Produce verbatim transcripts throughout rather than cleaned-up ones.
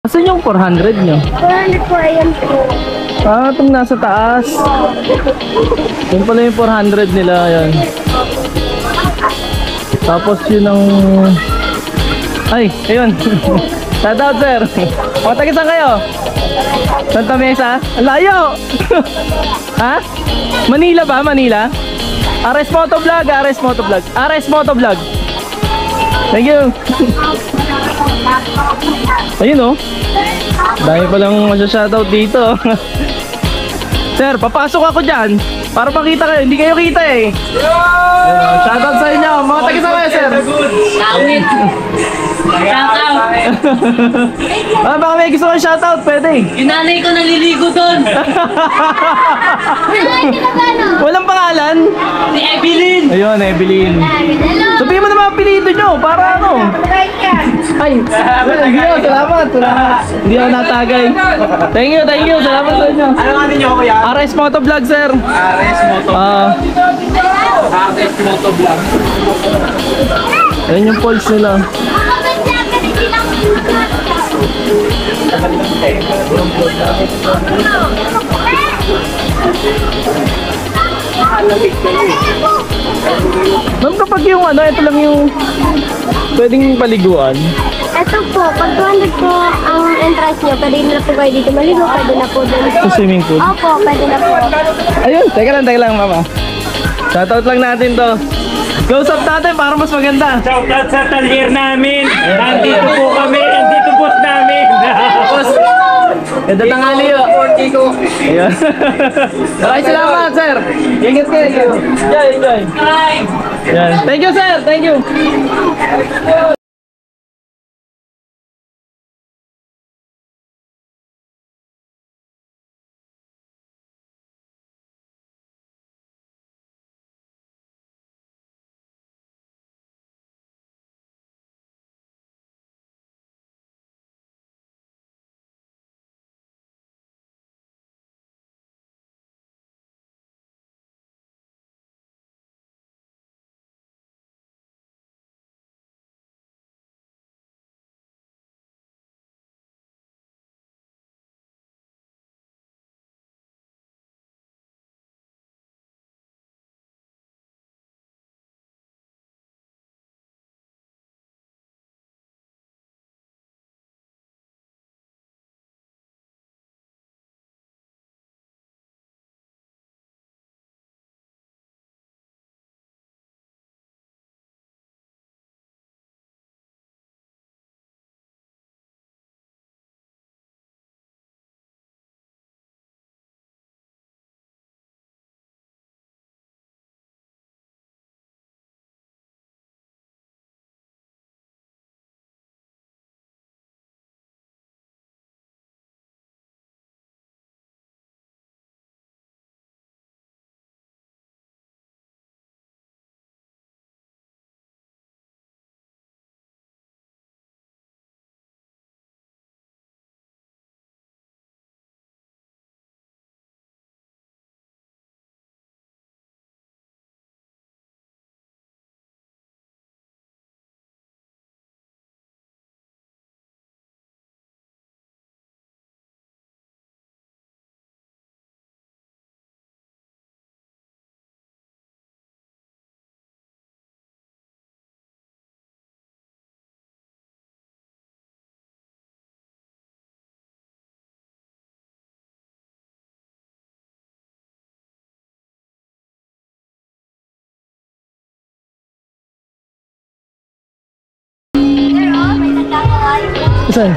Asan yung four hundred nyo? four hundred po, ayan po. Ah, itong nasa taas. Yun pala yung four hundred nila, yan. Tapos yun ang... Ay, ayun. Shout out, sir. O, taga saan kayo? Santa Mesa? Ang layo! Ha? Manila ba? Manila? Ares Motovlog, Ares Motovlog. Ares Motovlog. Thank you. Ayun oh. Dahil palang masya-shoutout dito. Sir, papasok ako dyan para makita kayo. Hindi kayo kita eh. uh, Shoutout sa inyo. Mga taga-sa kayo, sir. Kawit. Shoutout. Ah, baka may gusto kong shoutout, pwede. Yung nanay ko naliligo doon. Walang pangalan. Si Evelyn. Ayun, Evelyn. Sabihin mo naman ang apelido nyo para ano. Ay, hindi ako, salamat, salamat. Hindi ako natagay. Thank you, thank you, salamat sa inyo. Ano nga ninyo ako yan? Ares Motovlog, sir. Ares Motovlog. Ah, Ares Motovlog. ayun yung pulse nila. Ma'am, kapag yung ano, ito lang yung pwedeng paliguan. Ito po, pag two hundred po ang entrance nyo, pwede na po kayo dito maligo, pwede na po dun. Sa swimming pool. Opo, pwede na po. Ayun, teka lang, teka lang, mama. Shoutout lang natin to. Close up natin para mas maganda. Shoutout sa talyer namin. Nandito po kami. Nandito boss namin. Boss, ganda tanghali yun. Ayun. Maraming salamat, sir. Ingat kayo. Enjoy, enjoy. Yan. Thank you, sir. Thank you. Saan?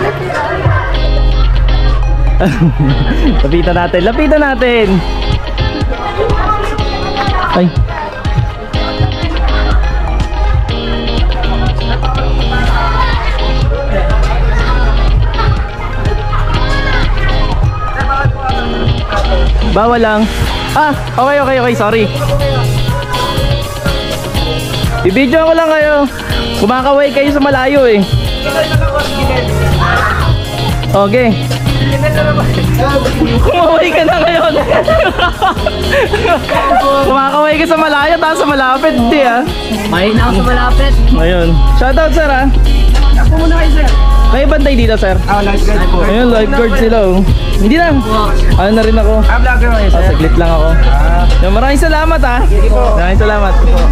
Lapitan natin, lapitan natin. Ay. Bawal lang. Ah, okay, okay, okay, sorry. I-video ko lang kayo. Kumakaway kayo sa malayo eh. Okay. Kumaway ka na ngayon. Kumakaway ka sa malayo, tapos sa malapit, di ah. May na ako sa malapit. Ayun. Shoutout sir ah. Ako muna kayo sir. May bantay dito, sir. Ah, lifeguard po. Ayun, lifeguard sila oh. Hindi na. Ano na rin ako. Ah, vlogger mo yun, Oh, sir. saglit lang ako. Ah, Yo, maraming salamat ha. Maraming salamat.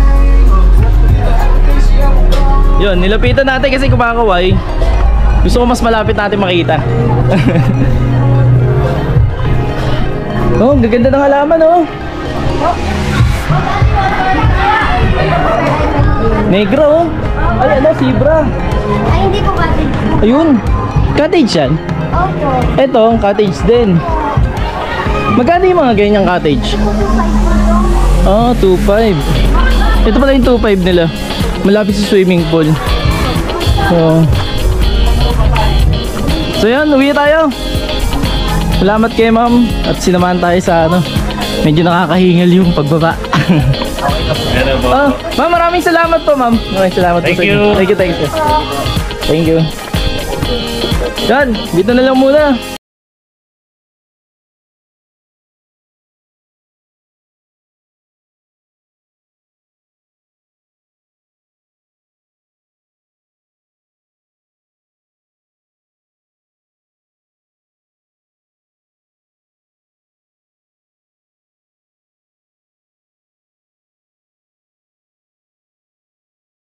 Yun, nilapitan natin kasi kumakaway. Gusto ko mas malapit natin makita. Oh, ang gaganda ng halaman oh. Negro oh. Ay ano, zebra. Ay, hindi po kasi. Ayun. Cottage yan. Opo. Ito, cottage din. Magkano yung mga ganyang cottage? Ah, two five. Ito pala yung two five nila. Malapit sa swimming pool. So, so yan, uwi tayo. Salamat kay ma'am. At sinamahan tayo sa ano. Medyo nakakahingal yung pagbaba. ano po? Oh, ma'am, maraming salamat po ma'am. Maraming salamat po Thank sa you. inyo. Thank you, thank you. Thank you. Yan, dito na lang muna.